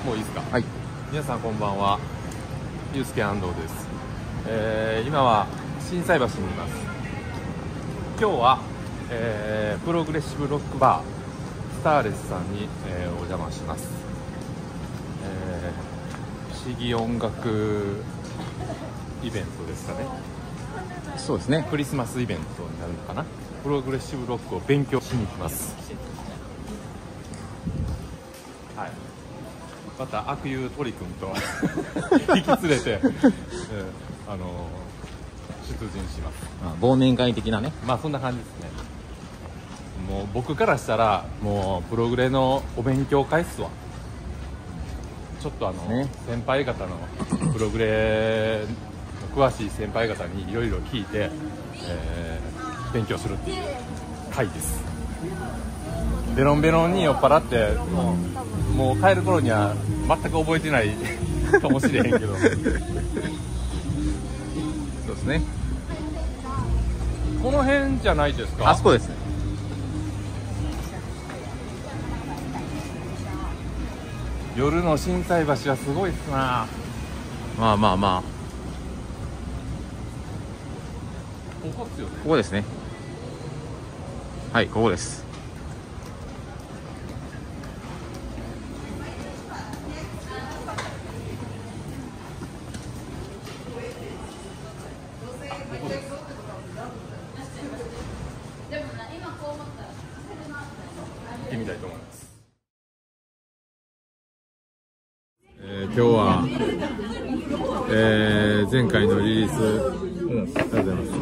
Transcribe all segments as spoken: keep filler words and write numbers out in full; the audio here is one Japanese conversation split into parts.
もういいですか。 はい。 皆さんこんばんは。ゆうすけ安藤です。えー、今は心斎橋にいます。今日は、えー、プログレッシブロックバースターレスさんに、えー、お邪魔します。えー、不思議音楽イベントですかね。 そうですね。 クリスマスイベントになるのかな。プログレッシブロックを勉強しに行きます。はい。また悪友鳥くんと引き連れて、えー、あのー、出陣します。 あ、忘年会的なね。 まあそんな感じですね。もう僕からしたらもうプログレのお勉強会っすわ。ちょっとあの、ね、先輩方のプログレの詳しい先輩方にいろいろ聞いて、えー、勉強するっていう会です。ベロンベロンに酔っ払ってもう、もう帰る頃には全く覚えてないかもしれへんけどそうですね。この辺じゃないですか。 あそこですね。 夜の心斎橋はすごいっすな。 まあまあまあ、 ここっすよね。 ここですね。はい、ここです。 行ってみたいと思います。えー、今日は、えー、前回のリリース、ありがとうございます。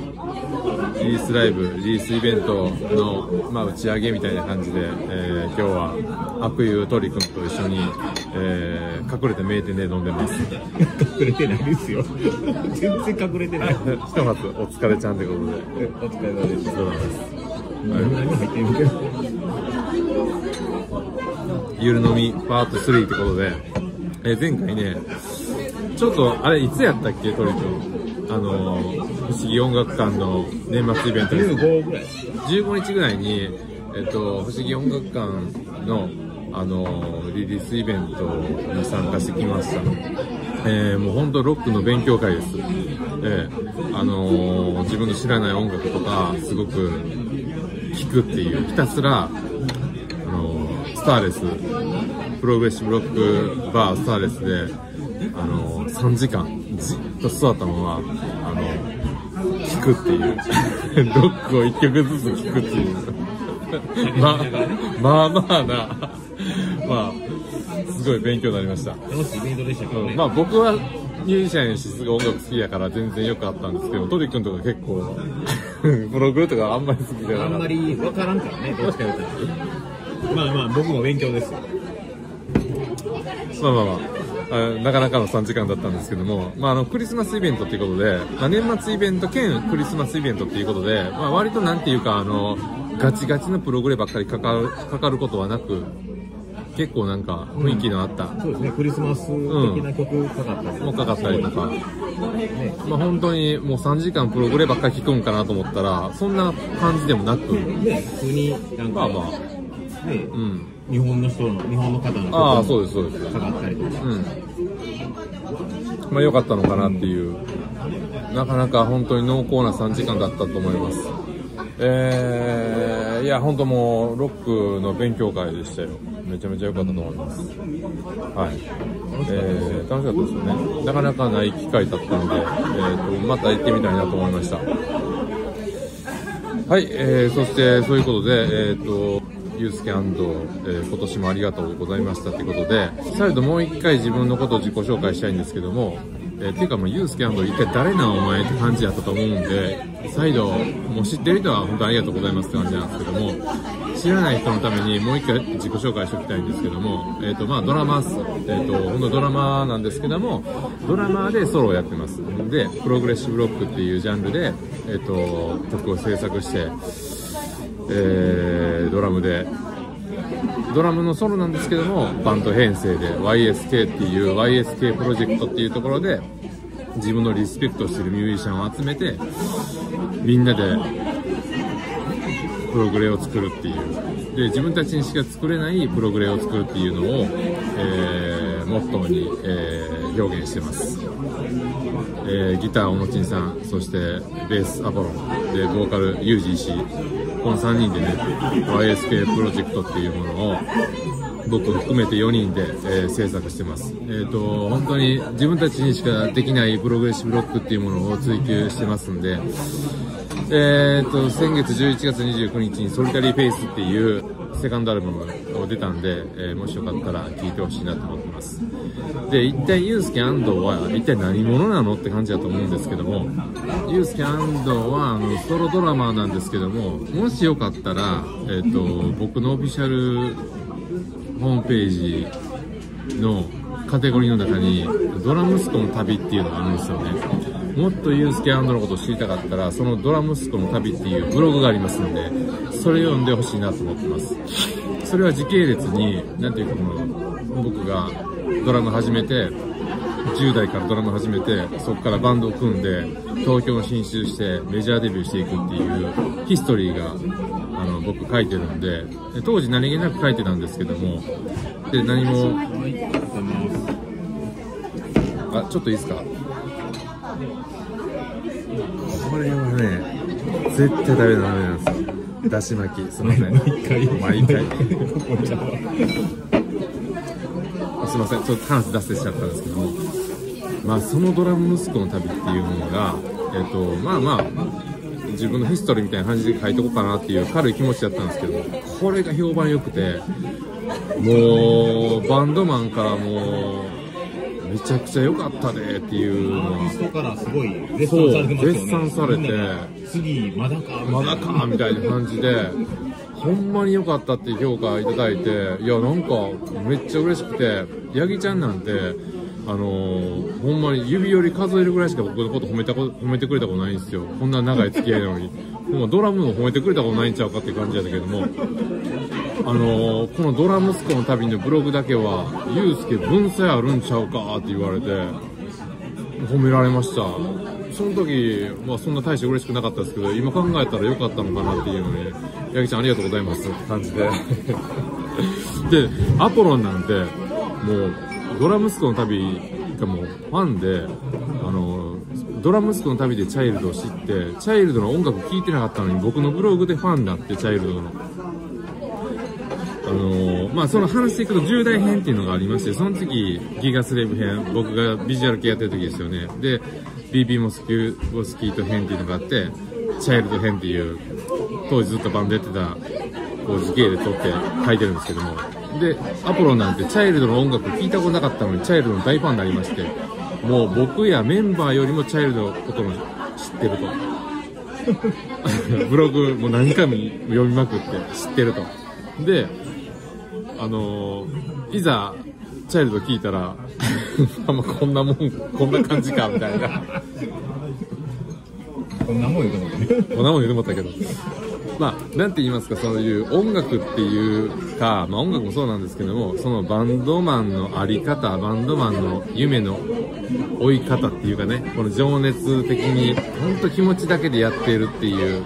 リリースライブ、リリースイベントの、まあ、打ち上げみたいな感じで、えー、今日は悪友鳥くんと一緒に、えー、隠れて名店で飲んでます。 隠れてないですよ。全然隠れてない。 ひとまずお疲れちゃんということで。 お疲れ様です。 そうなんです。 何入ってるけど。 ゆる飲みパートスリーってことで、えー、前回ね、ちょっとあれいつやったっけ、鳥くん。あのー、不思議音楽館の年末イベントです。 じゅうごぐらい。 じゅうごにちぐらいに、えっと、不思議音楽館の、あのー、リリースイベントに参加してきました。えー、もう本当ロックの勉強会です。えー、あのー、自分の知らない音楽とかすごく聴くっていう、ひたすら、あのー、スターレスプログレッシブロックバースターレスで、あのー、さんじかんじっと座ったまま、あのー、聴くっていうロックをいっきょくずつ聴くっていうまあまあまあなまあすごい勉強になりました。 楽しいイベントでしたけどね。 まあ僕はミュージシャンやしすごい音楽好きやから全然よくあったんですけど、トリ君とか結構プログルとかあんまり好きじゃない。 あんまり分からんからね、どうしても。まあまあ僕も勉強ですよ。 まあまあまあ、あなかなかのさんじかんだったんですけども、まあ、あのクリスマスイベントということで、まあ、年末イベント兼クリスマスイベントということで、まあ、割となんていうかあのガチガチのプログレばっかりかかる、かかることはなく、結構なんか雰囲気のあった、 うん、そうですね、クリスマス的な曲かかったり、 うん、もうかかったりとか、ね、まあ本当にもうさんじかんプログレばっかり聴くんかなと思ったらそんな感じでもなく、 ね、普通になんか、まあまあね、うん、日本の人の日本の方の曲ああそうですそうですかかったりとか、 うん、まあ良かったのかなっていう、なかなか本当に濃厚なさんじかんだったと思います。えー、いや本当もうロックの勉強会でしたよ。めちゃめちゃ良かったと思います。はい、えー、楽しかったですよね。なかなかない機会だったので、えーと、また行ってみたいなと思いました。はい、えー、そしてそういうことで、えーとゆうすけ安藤、えー、今年もありがとうございましたということで、再度もう一回自分のことを自己紹介したいんですけども、えー、っていうかもうゆうすけ安藤一体誰なんお前って感じだったと思うんで、再度もう知ってる人は本当にありがとうございますって感じなんですけども、知らない人のためにもう一回自己紹介しておきたいんですけども、えっとまあドラマーす、えっと本当ドラマーなんですけども、ドラマーでソロをやってます。でプログレッシブロックっていうジャンルで、えっと曲を制作して、えー、ドラムでドラムのソロなんですけども、バンド編成で ワイエスケー っていう ワイエスケー プロジェクトっていうところで自分のリスペクトしてるミュージシャンを集めてみんなでプログレを作るっていう、で自分たちにしか作れないプログレを作るっていうのを、えーモットーに、えー、表現してます。えー、ギターおのちんさん、そしてベースアポロンでボーカルユージ石井、このさんにんでね ワイエスケー プロジェクトっていうものを僕を含めてよにんで、えー、制作してます。えーと本当に自分たちにしかできないプログレッシブロックっていうものを追求してますんで、えーと先月じゅういちがつにじゅうくにちにソリタリーフェイスっていうセカンドアルバムを出たんで、えー、もしよかったら聴いてほしいなと思ってます。で、一体ユースケ安藤は一体何者なのって感じだと思うんですけども、ユースケ安藤はあのソロドラマーなんですけども、もしよかったら、えーと僕のオフィシャルホームページのカテゴリーの中にドラ息子の旅っていうのがあるんですよね。もっとユースケ安藤のことを知りたかったら、そのドラ息子の旅っていうブログがありますので、それを読んでほしいなと思ってます。それは時系列に、なんていうか、この僕がドラム始めて、じゅう代からドラム始めて、そこからバンドを組んで東京に進出してメジャーデビューしていくっていうヒストリーがあの僕書いてるんで、当時何気なく書いてたんですけども、で何もあちょっといいですか、これはね絶対ダメなダメなんですよ。だし巻きすみません毎回毎回すみません、ちょっと話出せしちゃったんですけども、まあそのドラム息子の旅っていうものが、えっとまあまあ自分のヒストリーみたいな感じで書いておこうかなっていう軽い気持ちだったんですけど、これが評判良くて、もうバンドマンからもうめちゃくちゃ良かったでっていうのは人からすごい絶賛されてますよね。 絶賛されて、 次まだかまだかみたいな感じで、ほんまに良かったっていう評価いただいて、いやなんかめっちゃ嬉しくて、ヤギちゃんなんてあのー、ほんまに指折り数えるぐらいしか僕のこと褒めたこ褒めてくれたことないんですよ。こんな長い付き合いなのにもうドラムも褒めてくれたことないんちゃうかっていう感じだったけども、あのー、このドラ息子の旅のブログだけはユースケ文才あるんちゃうかって言われて褒められました。その時はそんな大して嬉しくなかったですけど、今考えたら良かったのかなっていうのに、ヤギちゃんありがとうございますって感じででアポロンなんてもうドラ息子の旅がもうファンで、あのドラ息子の旅でチャイルドを知って、チャイルドの音楽聴いてなかったのに僕のブログでファンになって、チャイルドのあのまあその話していくとじゅう代編っていうのがありまして、その次ギガスレーブ編、僕がビジュアル系やってる時ですよね。で ビービー モスキューモスキート編っていうのがあって、チャイルド編っていう当時ずっとバンドやってたこう時系列撮って書いてるんですけども、でアポロなんてチャイルドの音楽聴いたことなかったのにチャイルドの大ファンになりまして、もう僕やメンバーよりもチャイルドのことも知ってるとブログも何回も読みまくって知ってると。であのー、いざチャイルド聞いたらあんまこんなもんこんな感じかみたいなこんなもん言うと思ったねこんなもん言うと思ったけど、まあなんて言いますか、そういう音楽っていうか、まあ音楽もそうなんですけども、そのバンドマンのあり方、バンドマンの夢の追い方っていうかね、この情熱的に本当気持ちだけでやっているっていう、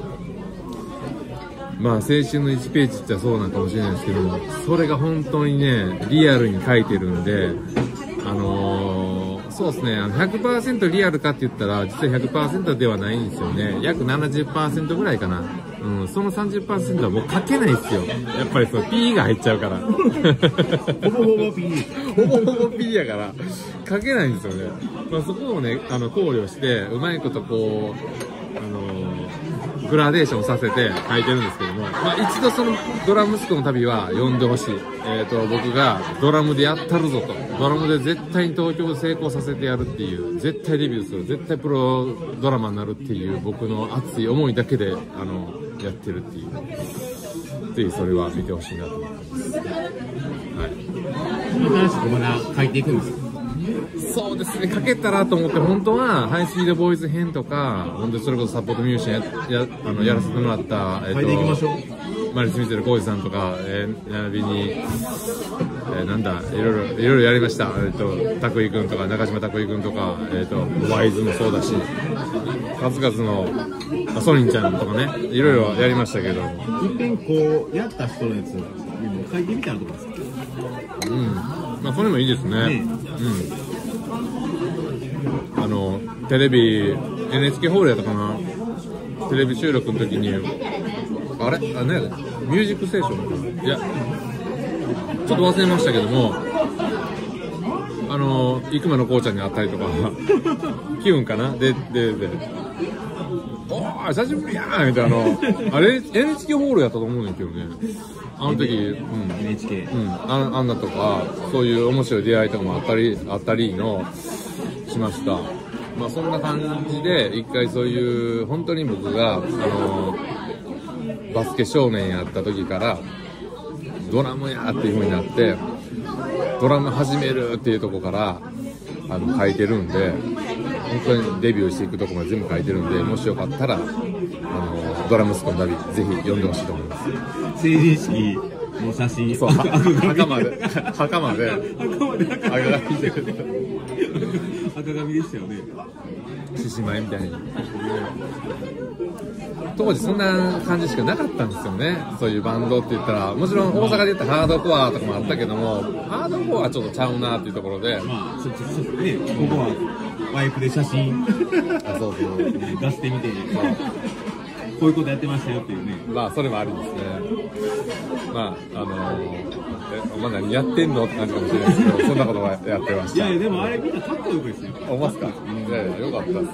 まあ青春のいちページってそうなんかもしれないですけども、それが本当にねリアルに書いてるんで、あのー、そうですね、ひゃくパーセント リアルかって言ったら実は ひゃくパーセント ではないんですよね。約 ななじゅっパーセント ぐらいかな。うん、その さんじゅっパーセント はもう書けないですよ。やっぱりそう P が入っちゃうからほぼほぼ P ほぼほぼ P やから書けないんですよね。まあ、そこをねあの考慮してうまいことこうあのーグラデーションさせて書いてるんですけども、まあ、一度そのドラ息子の旅は読んでほしい。えーと、僕がドラムでやったるぞと、ドラムで絶対に東京で成功させてやるっていう、絶対デビューする、絶対プロドラマになるっていう僕の熱い思いだけであのやってるっていう、ぜひそれは見てほしいなと思ってます。はい。 この話ってまだ書いていくんですか？ そうですね、書けたらと思って、本当はハイスピードボーイズ編とか、本当にそれこそサポートミュージシャン や, や, あのやらせてもらった、え書いていきましょう。 マリス・ミゼル・コージさんとか、えー、並びに、えー、なんだいろいろいろいろやりました。えっ、ー、と拓井君とか中島拓井君とか、えっ、ー、とワイズもそうだし、数々のソニンちゃんとかね、いろいろやりましたけど、 いっぺんこうやった人のやつ書いてみたらどうですか？ うん。 まあそれもいいですね。 ねうん。あのテレビ エヌエイチケー ホールやったかな。テレビ収録の時にあれあねミュージックステーションいやちょっと忘れましたけども。あの生間のこうちゃんに会ったりとか気分かなでででおー久しぶりやーみたいなあれ エヌエイチケー ホールやったと思うんだけどねあの時、うん、 エヌエイチケー、 うん、あ, あんなとかそういう面白い出会いとかもあったりあったりのしました。まあそんな感じで一回そういう本当に僕があのバスケ少年やった時からドラムやっていう風になってドラム始めるっていうところからあの書いてるんで本当にデビューしていくところまで全部書いてるんでもしよかったらあのドラムスコンダビぜひ読んでほしいと思います。 成人式の写真そう墓まで墓まで墓まで赤髪で赤髪でしたよね。 獅子舞みたいに当時そんな感じしかなかったんですよね。そういうバンドって言ったらもちろん大阪で言ったらハードコアとかもあったけどもハードコアはちょっとちゃうなっていうところでまあちょっとねここはワイプで写真あそうそう出してみてこういうことやってましたよっていうね。 まあそれもありですね。まああのー、えお前何やってんのって感じかもしれないですけどそんなことはやってました。 いやいやでもあれみんなかっこよくですよ。 思いますか。いやいやよかったですよ。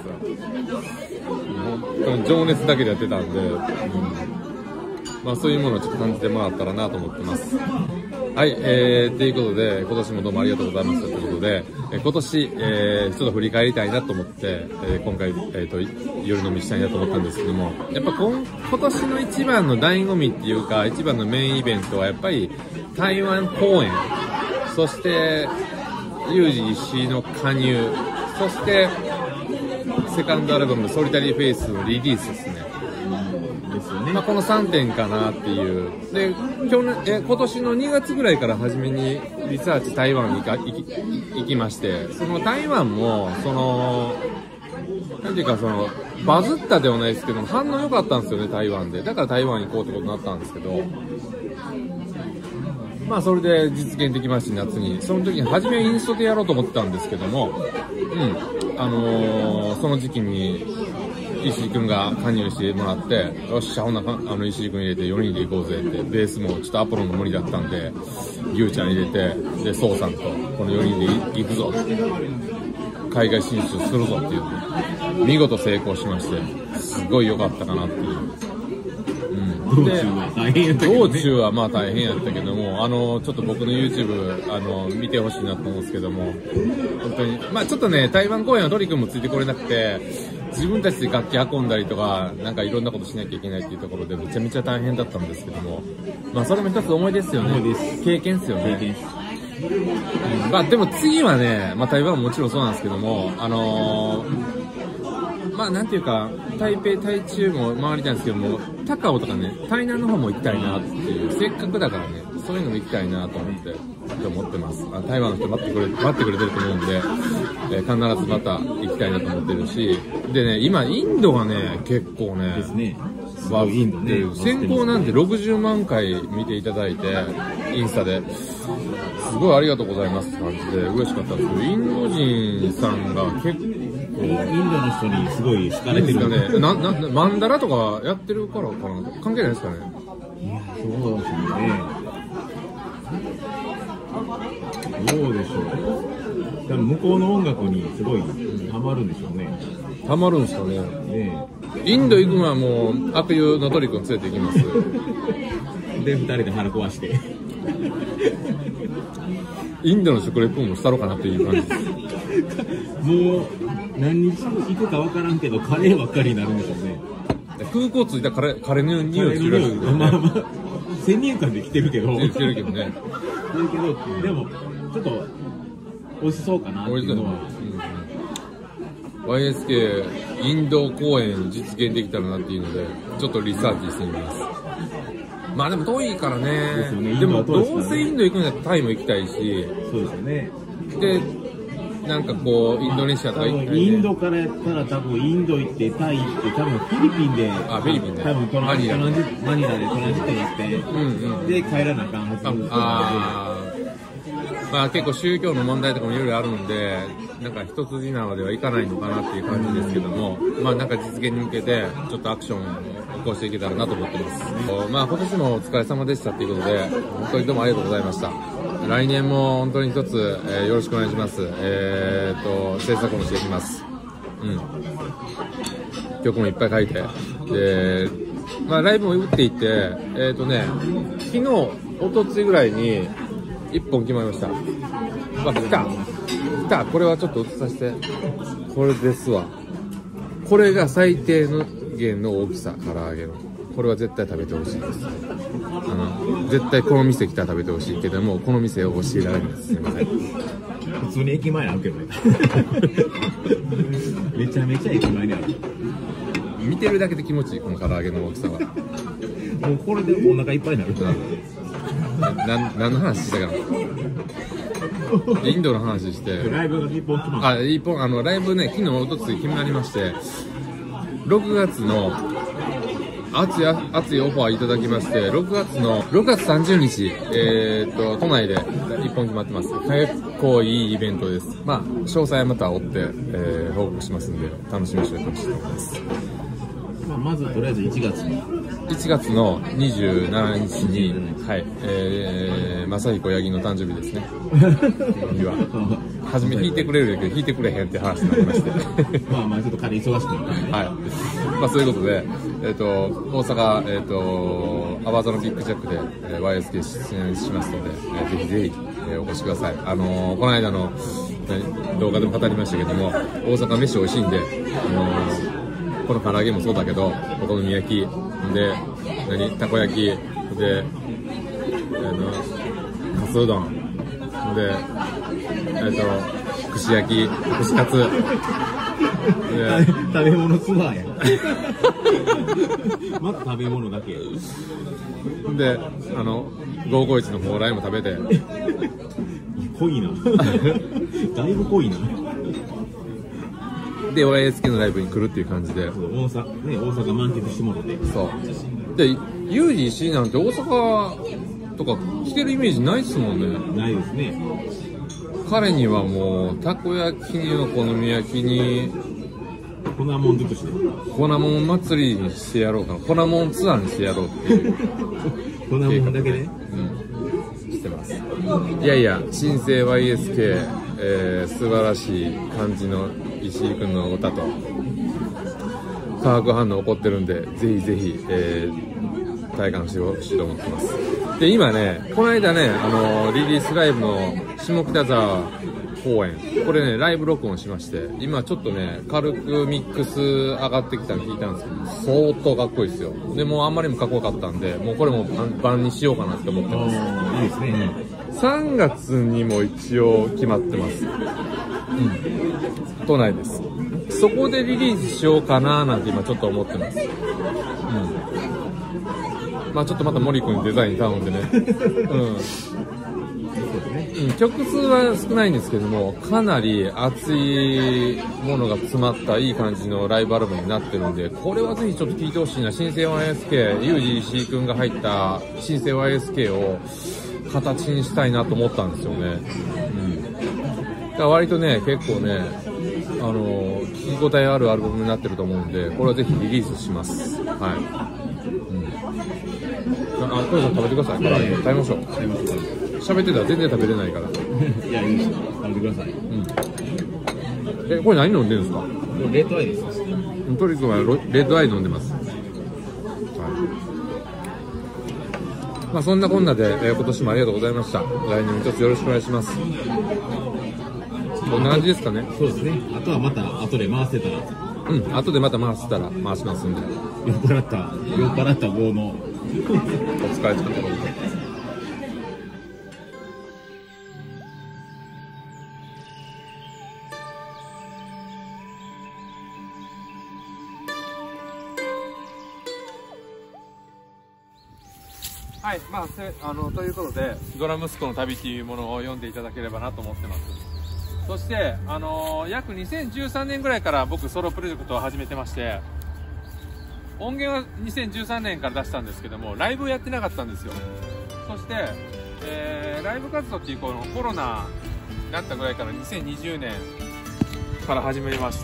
本当に情熱だけでやってたんで、うん、まあそういうものをちょっと感じてもらったらなと思ってます。はい、えー、ということで今年もどうもありがとうございましたということで、えー、今年、えー、ちょっと振り返りたいなと思って、えー、今回、えー、と夜飲みしたいなと思ったんですけどもやっぱ今, 今年の一番の醍醐味っていうか一番のメインイベントはやっぱり台湾公演そしてユージ石井の加入そしてセカンドアルバムのソリタリーフェイスのリリースですね。 ですよね。 まあ、このさんてんかなっていうで去年え今年のにがつぐらいから初めにリサーチ台湾に行か行き行きましてその台湾もそのなんていうかそのバズったではないですけど反応良かったんですよね台湾でだから台湾に行こうってことになったんですけどまあそれで実現できまして夏にその時に初めインストでやろうと思ってたんですけどもうんあのー、その時期に石井君が加入してもらってよっしゃほんなあの石井君入れてよにんで行こうぜってベースもちょっとアポロンの無理だったんで牛ちゃん入れてでソウさんとこのよにんで行くぞ海外進出するぞっていう見事成功しましてすごい良かったかなっていう、うん、 道中は大変やったけど、ね、 道中はまあ大変やったけどもあのちょっと僕の YouTube あの見てほしいなと思うんですけども本当にまあちょっとね台湾公演はトリ君もついてこれなくて自分たちで楽器運んだりとかなんかいろんなことしなきゃいけないっていうところでめちゃめちゃ大変だったんですけどもまあそれも一つ思い出ですよね。 思いです経験ですよね。 経験うん、まあでも次はねまあ台湾ももちろんそうなんですけどもあのー、まあなんていうか台北台中も回りたいんですけども高雄とかね台南の方も行きたいなっていうせっかくだからねそういうのも行きたいなと思ってと思ってます。あ台湾の人待ってくれ待ってくれてると思うんで、えー、必ずまた行きたいなと思ってるしでね今インドがね結構ねですねバズってる先行なんてろくじゅうまんかい見ていただいてインスタですごいありがとうございますって感じで嬉しかったんですけどインド人さんが結構インドの人にすごい好かれてるんですかねななマンダラとかやってるからかな関係ないですかね。 いやそうですねどうでしょう多分向こうの音楽にすごいハマるんでしょうね。 ハマるんですかね。 ねインド行くのはもう悪友のトリ君連れて行きますでふたりで腹壊してインドの食レポもしたろうかなっていう感じですもう何日行くか分からんけどカレーばっかりになるんでしょうね。 空港着いたらカレー、カレーの匂いするらしいですね。 まあまあ先入観で来てるけど来てるけどねだけどでもちょっと美味しそうかなっていうのは、 うん、ワイエスケー インド公演実現できたらなっていうのでちょっとリサーチしてみます。まあでも遠いからね。 ですよね。 でもどうせインド行くんだったらタイも行きたいし。 そうですよね。 でなんかこうインドネシアとか行ったり、 インドからやったら多分インド行ってタイ行って多分フィリピンであフィリピンで多分トランジマニラでトランジットに行って、 うんうん、 で帰らなあかんはず。 ああまあ結構宗教の問題とかもいろいろあるんで、なんか一筋縄ではいかないのかなっていう感じですけども、まあなんか実現に向けてちょっとアクションを起こしていけたらなと思ってます。まあ今年もお疲れ様でしたということで、本当にどうもありがとうございました。来年も本当に一つ、えー、よろしくお願いします。えーっと、制作もしていきます。うん。曲もいっぱい書いて。で、まあライブも打っていって、えーっとね、昨日、おとついぐらいにいっぽん決まりました。あ、来た来たこれはちょっと映させて。これですわ。これが最低の限の大きさ、唐揚げの。これは絶対食べてほしいです。あの、絶対この店来たら食べてほしいけども、この店を教えられないです。すいません。 普通に駅前にあるけどね。めちゃめちゃ駅前にある。 見てるだけで気持ちいい、この唐揚げの大きさは。 もうこれでお腹いっぱいになる。 な、何の話したかな。インドの話して。 ライブがいっぽん決まった。 あ、いっぽん、あの、ライブね、昨日、おとつい決まりまして、ろくがつの、熱い、熱いオファーいただきまして、ろくがつの、ろくがつさんじゅうにち、えーっと、都内でいっぽん決まってます。結構いいイベントです。まあ、詳細はまた追って、えー、報告しますんで、楽しみにしてほしいと思います。 まあ、まず、とりあえずいちがつに。 いちがつのにじゅうしちにちに、はい、えー、正彦八木の誕生日ですね。日は。初め弾いてくれるけど、弾いてくれへんって話になりまして。 まあまあ、ちょっと彼忙しくなったんで。 はい。まあ、そういうことで、えっ、ー、と、大阪、えっ、ー、と、アバザのビッグジャックで、えー、ワイエスケー 出演しますので、えー、ぜひぜひ、えー、お越しください。あのー、この間の、動画でも語りましたけども、大阪飯美味しいんで、あのー、この唐揚げもそうだけど、お好み焼き、で、何、たこ焼き、で、あの、かすうどん、で、えっと、串焼き、串カツ、で、 食べ物ツアーや。また食べ物だけ。 で、あの、ごーごーいちの蓬莱も食べて。 濃いな。だいぶ濃いな。 で、ワイエスケー のライブに来るっていう感じで。 大阪、ね、大阪満喫してもらって。 そう。で、ユージ石井なんて大阪とか来てるイメージないっすもんね。 ないですね。 彼にはもう、たこ焼きにお好み焼きに、 粉もん尽くしで。 粉もん祭りにしてやろうかな。粉もんツアーにしてやろうっていう。 粉もんだけね。 うん。してます。いやいや、新生 ワイエスケー、えー、素晴らしい感じの石井くんの歌と、化学反応起こってるんで、ぜひぜひ、えー、体感してほしいと思ってます。で、今ね、この間ね、あのー、リリースライブの下北沢公演、これね、ライブ録音しまして、今ちょっとね、軽くミックス上がってきたの聞いたんですけど、相当かっこいいですよ。で、もうあんまりにもかっこよかったんで、もうこれも版にしようかなって思ってます。 いいですね。 うん、さんがつにも一応決まってます。うん。都内です。そこでリリースしようかななんて今ちょっと思ってます。うん。まあちょっとまた森君にデザイン頼んでね。うん。うん、曲数は少ないんですけども、かなり熱いものが詰まったいい感じのライブアルバムになってるんで、これはぜひちょっと聴いてほしいな。新生 ワイエスケー、ユージ石井くんが入った新生 ワイエスケー を形にしたいなと思ったんですよね。うん。だから割とね、結構ね、あの、聴き応えあるアルバムになってると思うんで、これはぜひリリースします。はい。うん。あ、小西さん食べてください。唐揚げ食べましょう。 食べましょう。 喋ってたら全然食べれないから。 いや、いいですよ。食べてください。 うん。え、これ何飲んでるんですか？ レッドアイです。 トリ君はレッドアイ飲んでます。はい。まあそんなこんなで、えー、今年もありがとうございました。来年も一つよろしくお願いします。こんな感じですかね。 そうですね。あとはまた後で回せたら。 うん。後でまた回せたら回しますんで。 酔っ払った酔っ払った棒のお疲れ様です。はい、まあ、せあのということでドラ息子の旅というものを読んでいただければなと思ってます。そしてあの約にせんじゅうさんねんぐらいから僕ソロプロジェクトを始めてまして、音源はにせんじゅうさんねんから出したんですけども、ライブをやってなかったんですよ。そしてえー、ライブ活動っていうこのコロナになったぐらいからにせんにじゅうねんから始めまして、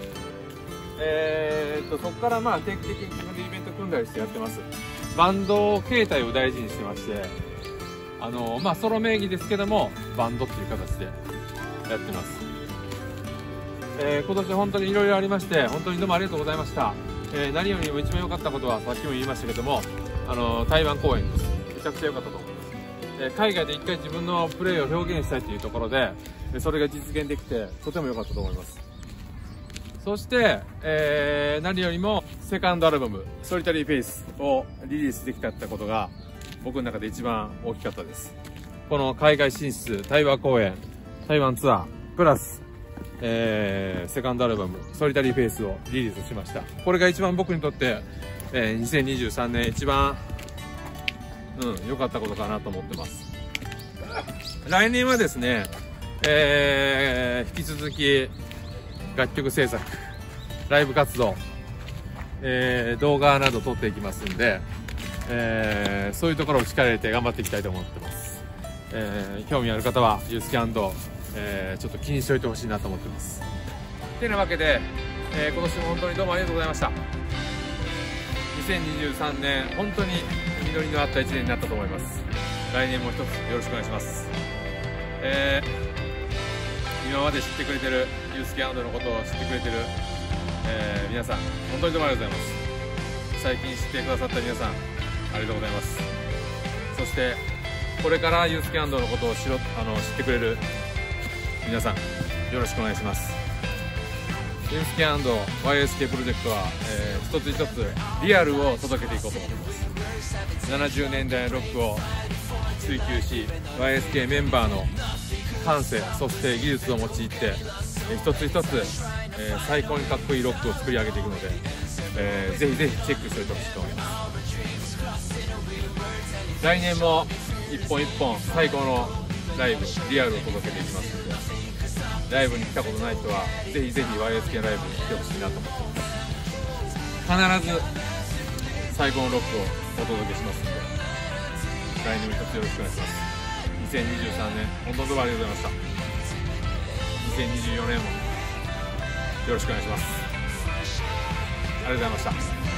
えー、とそこからまあ定期的に自分でイベント組んだりしてやってます。バンド形態を大事にしてまして、あのまあソロ名義ですけどもバンドっていう形でやってます。えー、今年本当にいろいろありまして本当にどうもありがとうございました。えー、何よりも一番良かったことはさっきも言いましたけども、あの台湾公演です。めちゃくちゃ良かったと思います。えー、海外で一回自分のプレーを表現したいというところで、それが実現できてとても良かったと思います。そして、えー、何よりもセカンドアルバム「ソリタリーフェイス」をリリースできたってことが僕の中で一番大きかったです。この海外進出、台湾公演、台湾ツアープラス、えー、セカンドアルバム「ソリタリーフェイス」をリリースしました。これが一番僕にとって、えー、にせんにじゅうさんねん一番うん良かったことかなと思ってます。来年はですね、えー、引き続き楽曲制作、ライブ活動、えー、動画など撮っていきますんで、えー、そういうところを力入れて頑張っていきたいと思ってます。えー、興味ある方はユースキャンド、えー、ちょっと気にしておいてほしいなと思ってます。てなわけで、えー、今年も本当にどうもありがとうございました。にせんにじゅうさんねん本当に実りのあったいちねんになったと思います。来年も一つよろしくお願いします。えー、今まで知ってくれてるユースキャンドのことを知ってくれてる、えー、皆さん本当にどうもありがとうございます。最近知ってくださった皆さんありがとうございます。そしてこれからユースキャンドのことを知ろあの知ってくれる皆さんよろしくお願いします。ユースキャンド ワイエスケー プロジェクトは、えー、一つ一つリアルを届けていこうと思っています。ななじゅうねんだいのロックを追求し ワイエスケー メンバーの感性そして技術を用いて、えー、一つ一つ、えー、最高にかっこいいロックを作り上げていくので、えー、ぜひぜひチェックしておいてほしいと思います。来年も一本一本最高のライブリアルを届けていきますので、ライブに来たことない人はぜひぜひ ワイエスケー ライブに来てほしいなと思ってます。必ず最高のロックをお届けしますので、来年も一つよろしくお願いします。にせんにじゅうさんねん本当にどうもありがとうございました。にせんにじゅうよねんもよろしくお願いします。ありがとうございました。